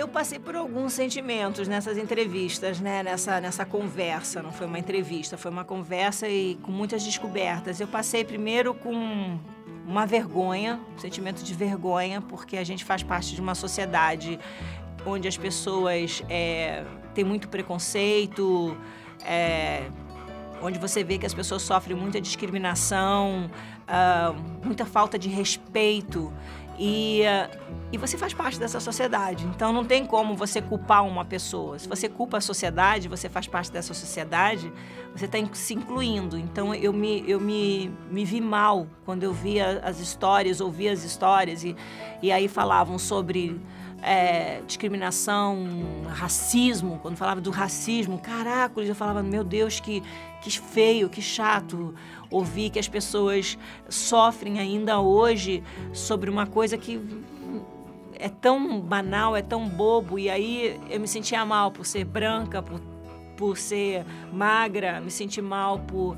Eu passei por alguns sentimentos nessas entrevistas, né? Nessa conversa. Não foi uma entrevista, foi uma conversa e com muitas descobertas. Eu passei primeiro com uma vergonha, um sentimento de vergonha, porque a gente faz parte de uma sociedade onde as pessoas têm muito preconceito, onde você vê que as pessoas sofrem muita discriminação, muita falta de respeito. E você faz parte dessa sociedade, então não tem como você culpar uma pessoa. Se você culpa a sociedade, você faz parte dessa sociedade, você está se incluindo. Então eu me vi mal quando eu via as histórias, ouvia as histórias e aí falavam sobre discriminação, racismo. Quando falava do racismo, caracoles, eu falava, meu Deus, que feio, que chato ouvir que as pessoas sofrem ainda hoje sobre uma coisa que é tão banal, é tão bobo. E aí eu me sentia mal por ser branca, por ser magra, me senti mal por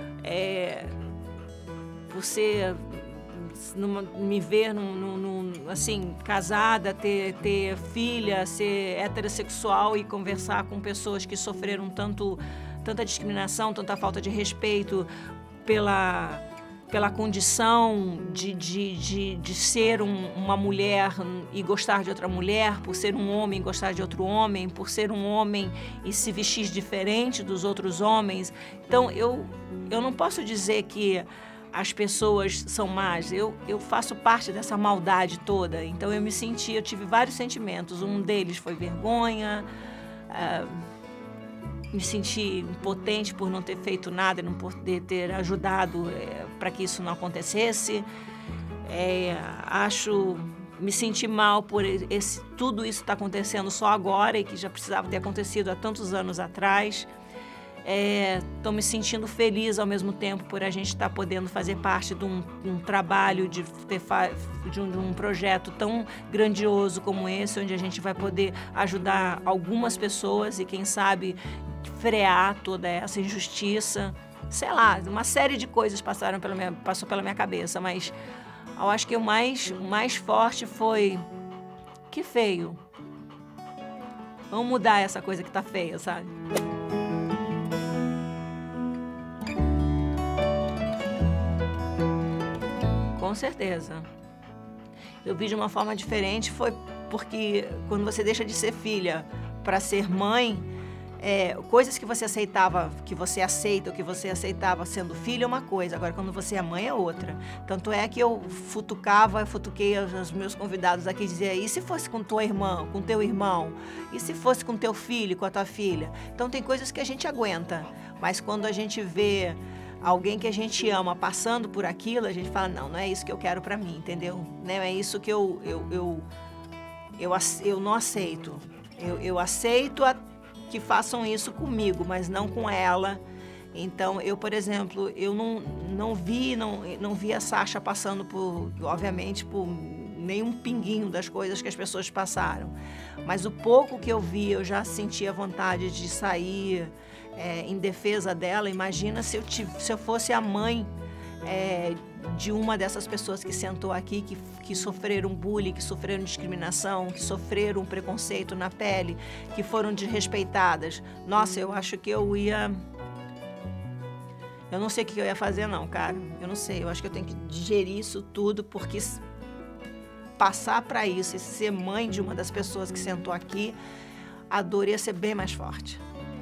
ser... me ver assim, casada, ter filha, ser heterossexual e conversar com pessoas que sofreram tanta discriminação, tanta falta de respeito pela condição de ser uma mulher e gostar de outra mulher, por ser um homem e gostar de outro homem, por ser um homem e se vestir diferente dos outros homens. Então, eu não posso dizer que as pessoas são más, eu faço parte dessa maldade toda. Então eu tive vários sentimentos. Um deles foi vergonha, me senti impotente por não ter feito nada, não poder ter ajudado para que isso não acontecesse. Me senti mal por tudo isso estar acontecendo só agora e que já precisava ter acontecido há tantos anos atrás. Estou me sentindo feliz ao mesmo tempo por a gente estar podendo fazer parte de um trabalho, de um projeto tão grandioso como esse, onde a gente vai poder ajudar algumas pessoas e, quem sabe, frear toda essa injustiça. Sei lá, uma série de coisas passou pela minha cabeça, mas eu acho que o mais forte foi: que feio. Vamos mudar essa coisa que tá feia, sabe? Com certeza. Eu vi de uma forma diferente, foi porque quando você deixa de ser filha para ser mãe, coisas que você aceitava, que você aceita ou que você aceitava sendo filha é uma coisa, agora quando você é mãe é outra. Tanto é que eu futuquei os meus convidados aqui e dizia: e se fosse com tua irmã, com teu irmão? E se fosse com teu filho, com a tua filha? Então tem coisas que a gente aguenta, mas quando a gente vê alguém que a gente ama passando por aquilo, a gente fala: não é isso que eu quero pra mim, entendeu? Não é isso que eu não aceito. Eu aceito que façam isso comigo, mas não com ela. Então, eu, por exemplo, eu não vi a Sasha passando obviamente, por nenhum pinguinho das coisas que as pessoas passaram. Mas o pouco que eu vi, eu já sentia vontade de sair em defesa dela. Imagina se eu fosse a mãe de uma dessas pessoas que sentou aqui, que sofreram bullying, que sofreram discriminação, que sofreram preconceito na pele, que foram desrespeitadas. Nossa, eu acho que eu não sei o que eu ia fazer não, cara. Eu não sei, eu acho que eu tenho que digerir isso tudo, porque passar para isso e ser mãe de uma das pessoas que sentou aqui, a dor ia ser bem mais forte.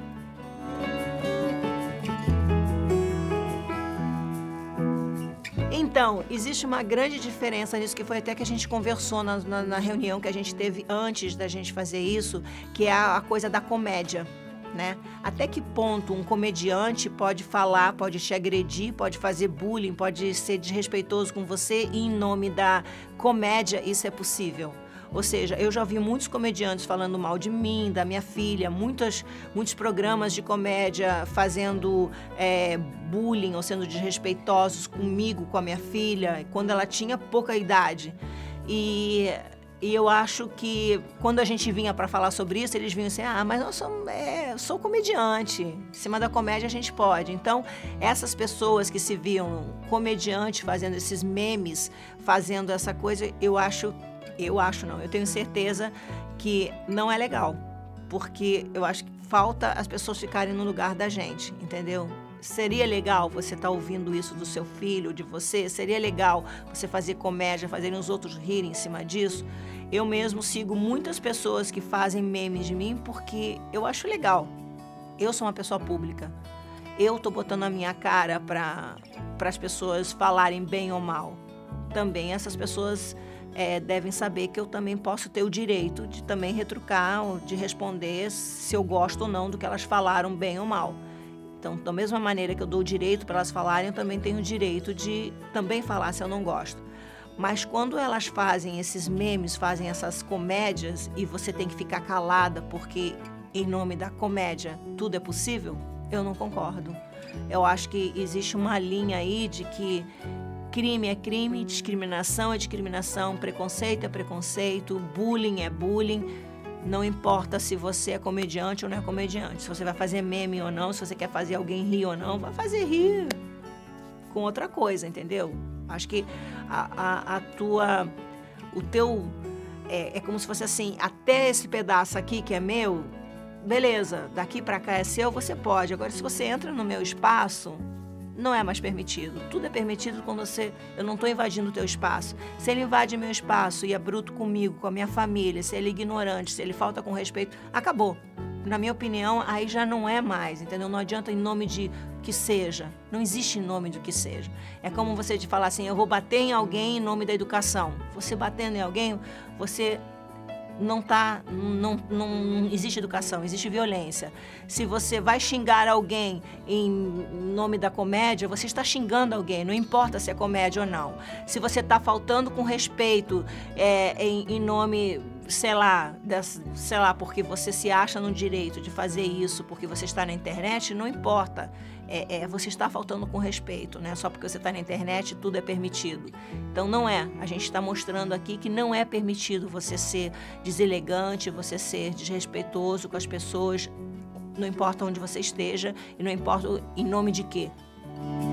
Então, existe uma grande diferença nisso, que foi até que a gente conversou na reunião que a gente teve antes da gente fazer isso, que é a coisa da comédia, né? Até que ponto um comediante pode falar, pode te agredir, pode fazer bullying, pode ser desrespeitoso com você e, em nome da comédia, isso é possível? Ou seja, eu já ouvi muitos comediantes falando mal de mim, da minha filha, muitos programas de comédia fazendo bullying ou sendo desrespeitosos comigo, com a minha filha, quando ela tinha pouca idade. E eu acho que quando a gente vinha para falar sobre isso, eles vinham assim: mas eu sou comediante, em cima da comédia a gente pode. Então, essas pessoas que se viam comediante fazendo esses memes, fazendo essa coisa, eu acho Eu acho não, eu tenho certeza que não é legal, porque eu acho que falta as pessoas ficarem no lugar da gente, entendeu? Seria legal você estar ouvindo isso do seu filho, de você? Seria legal você fazer comédia, fazerem os outros rirem em cima disso? Eu mesmo sigo muitas pessoas que fazem memes de mim porque eu acho legal. Eu sou uma pessoa pública. Eu tô botando a minha cara para as pessoas falarem bem ou mal. Também essas pessoas devem saber que eu também posso ter o direito de também retrucar, de responder se eu gosto ou não do que elas falaram bem ou mal. Então, da mesma maneira que eu dou o direito para elas falarem, eu também tenho o direito de também falar se eu não gosto. Mas quando elas fazem esses memes, fazem essas comédias e você tem que ficar calada porque em nome da comédia tudo é possível, eu não concordo. Eu acho que existe uma linha aí de que crime é crime, discriminação é discriminação, preconceito é preconceito, bullying é bullying. Não importa se você é comediante ou não é comediante, se você vai fazer meme ou não, se você quer fazer alguém rir ou não, vai fazer rir com outra coisa, entendeu? Acho que o teu, é como se fosse assim, até esse pedaço aqui que é meu, beleza, daqui pra cá é seu, você pode. Agora, se você entra no meu espaço, não é mais permitido. Tudo é permitido quando eu não estou invadindo o teu espaço. Se ele invade meu espaço e é bruto comigo, com a minha família, se ele é ignorante, se ele falta com respeito, acabou. Na minha opinião, aí já não é mais, entendeu? Não adianta em nome de que seja. Não existe em nome do que seja. É como você de falar assim, eu vou bater em alguém em nome da educação. Você batendo em alguém, você não existe educação, existe violência. Se você vai xingar alguém em nome da comédia, você está xingando alguém, não importa se é comédia ou não. Se você está faltando com respeito em nome, sei lá, porque você se acha no direito de fazer isso, porque você está na internet, não importa. Você está faltando com respeito, né? Só porque você está na internet, tudo é permitido. Então, não é. A gente está mostrando aqui que não é permitido você ser deselegante, você ser desrespeitoso com as pessoas, não importa onde você esteja e não importa em nome de quê.